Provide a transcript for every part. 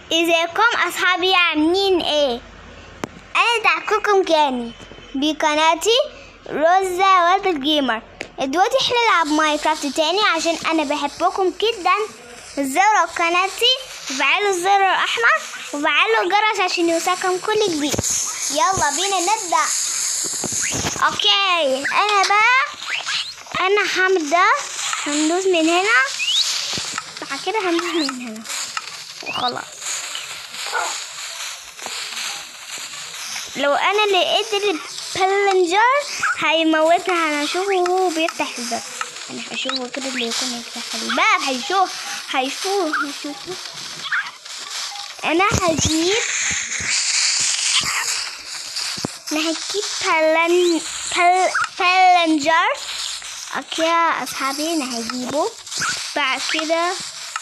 ازيكم اصحابي عاملين ايه؟ انا دعككم كاني بقناتي روزا ولد الجيمر. دلوقتي احنا نلعب ماينكرافت تاني عشان انا بحبكم جدا. زوروا قناتي وفعلوا الزر الاحمر وفعلوا الجرس عشان يوصلكم كل جديد. يلا بينا نبدا. اوكي انا هبدا. هندوس من هنا بعد كده هندوس من هنا وخلاص. لو انا لقيت البلنجر هيموتنا. هنشوفه وهو بيفتح الباب. انا هشوفه كده اللي يكون يفتح الباب. هيشوفه انا هجيب بلنجر. اوكي يا اصحابي انا هجيبه بعد كده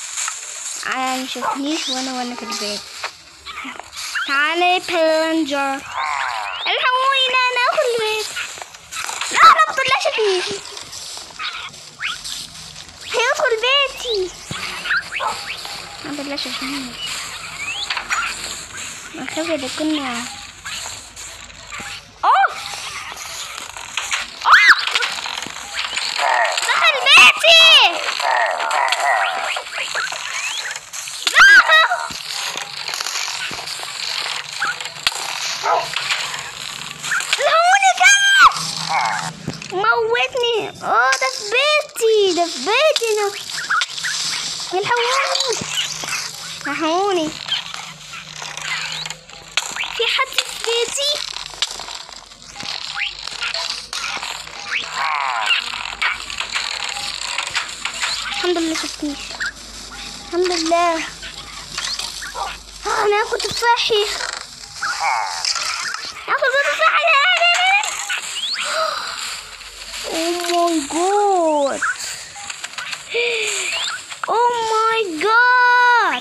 مشوفنيش وانا في البيت. تعالي بلنجر الحقوني انا في البيت. لا ما بطلعش فيه. هيدخل بيتي. ما بطلعش فيه. ما خاف اذا كنا دخل بيتي. موتني. ده في بيتي الحقوني في حد في بيتي. الحمد لله شفتنيش. الحمد لله. انا اخد تفاحي. Oh my god.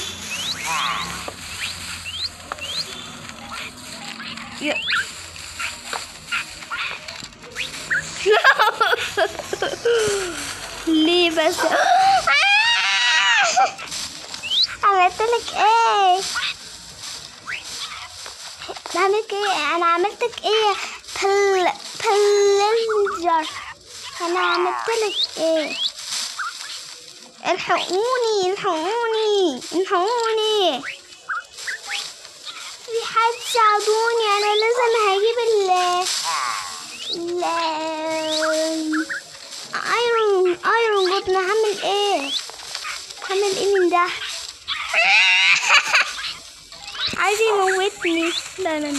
ليه بس؟ عملتلك ايه؟ انا عملتك ايه؟ بلنجر انا عملتلك ايه؟ الحقوني في حد ساعدوني. انا لازم هجيب ايرون جود. انا هعمل ايه من ده؟ عايز يموتني. لا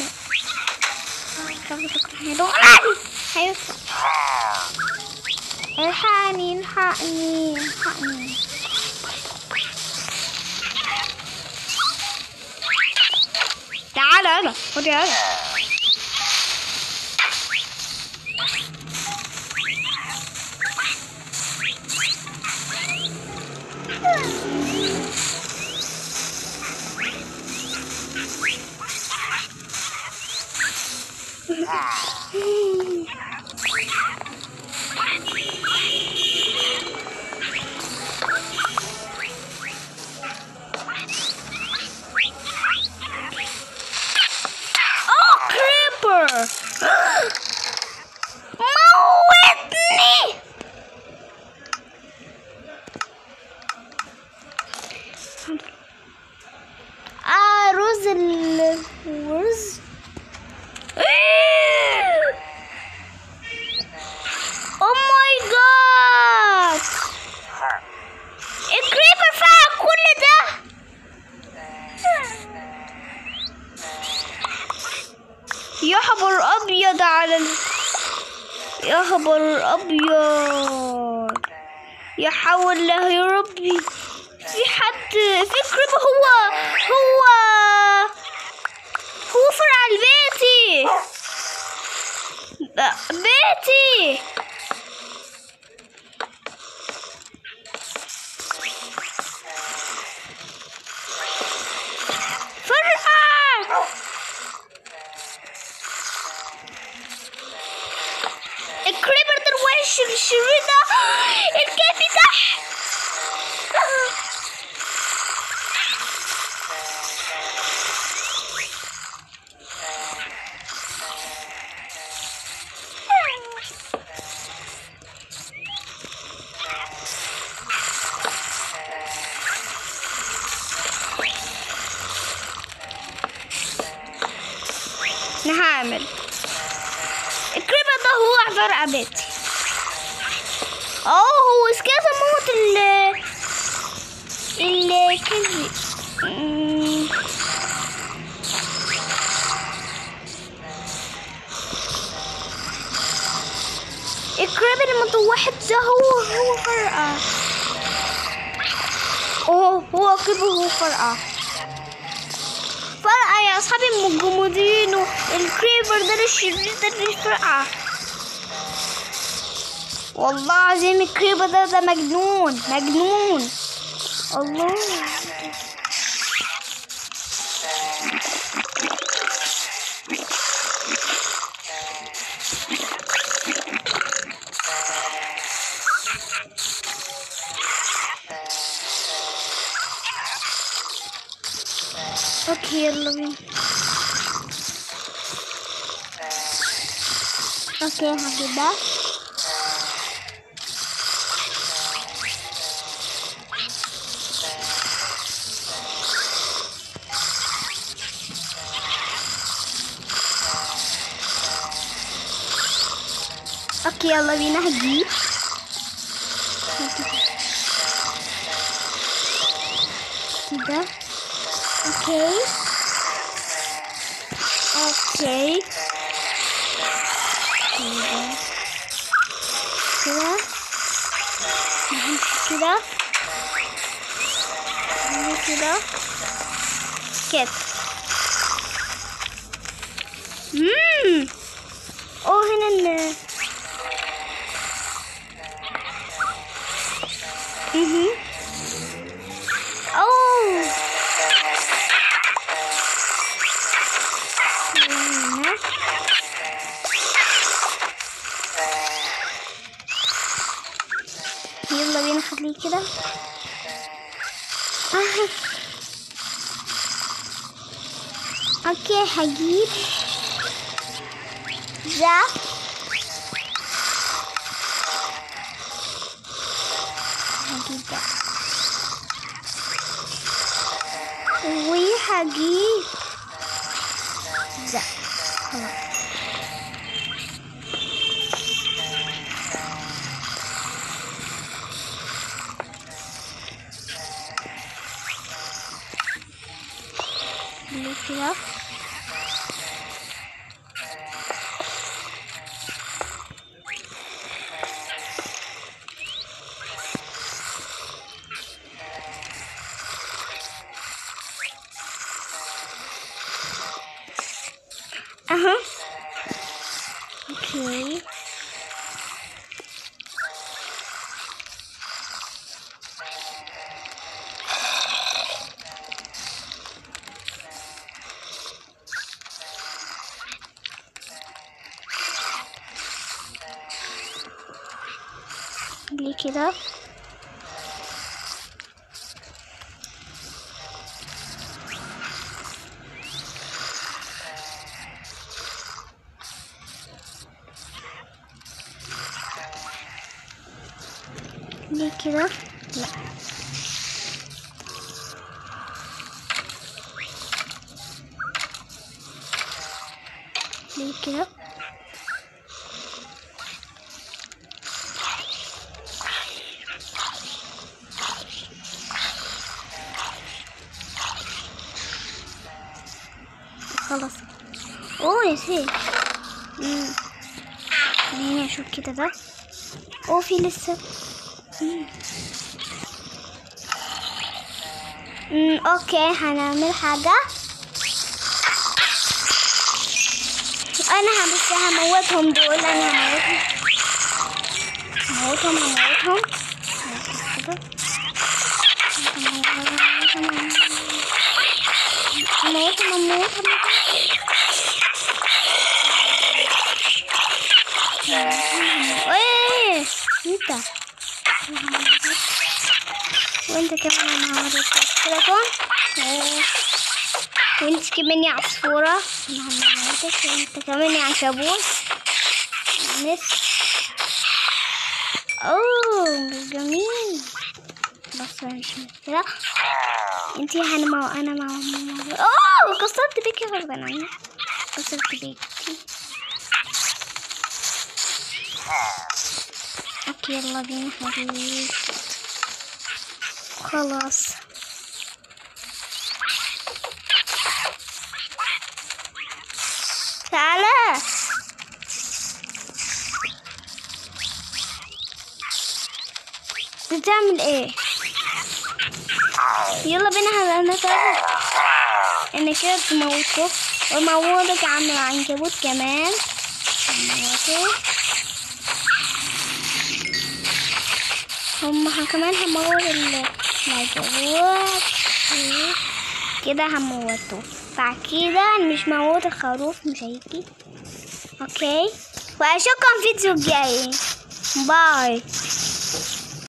الحقني تعالى خدي هذا. موتني. رز او ماي جاد. الكريبر فعل كل ده. يا خبر ابيض يا خبر ابيض. يا حول الله يا ربي. في حد في كريبر. هو فرع بيتي. الكريبر ده الوحش الشرير ده. الكافي تحت. انا هعمل الكريبر ده هو فرقة بيتي. هو كده موت الكلب. الكريبر المتوحد ده هو فرقة. هو كده هو فرقة يا اصحابي المجمدين. الكريبر ده الشرير ده فرقة. والله عظيم الكريبر ده مجنون الله. اوكي يلا بينا. اوكي هجيب ده. اوكي يلا بينا هجيب كده. اوكي كده كده هنا يلا بينا خليه كده. اوكي هجيب ده. وهجيب ده. خلاص كده. اوكي ليه كده. ليه كده. لا ليه كده. خلاص يا سيدي. خليني اشوف كده ده. في لسه. اوكي هنعمل حاجة. انا بس هموتهم دول. انا هموتهم كده. هموتهم انت وانت كمان. انا هوريك التليفون. وانت كمان يا عصفورة. انا هموتك. وانت كمان يا عنكبوت. جميل. بس مش مشكلة. انتي انا كسرت بيكي غصبا عني. وصلت بيتي. اوكي يلا بينا حبيبي. خلاص تعالى. بتعمل ايه؟ يلا بينا هنتعرف ان كده تموته وموتك يا عم العنكبوت كمان. هم كمان هموت العنكبوت كده هموته. بعد كده مش موت الخروف مش هيجي. اوكي واشوفكم في الفيديو الجاي. باي.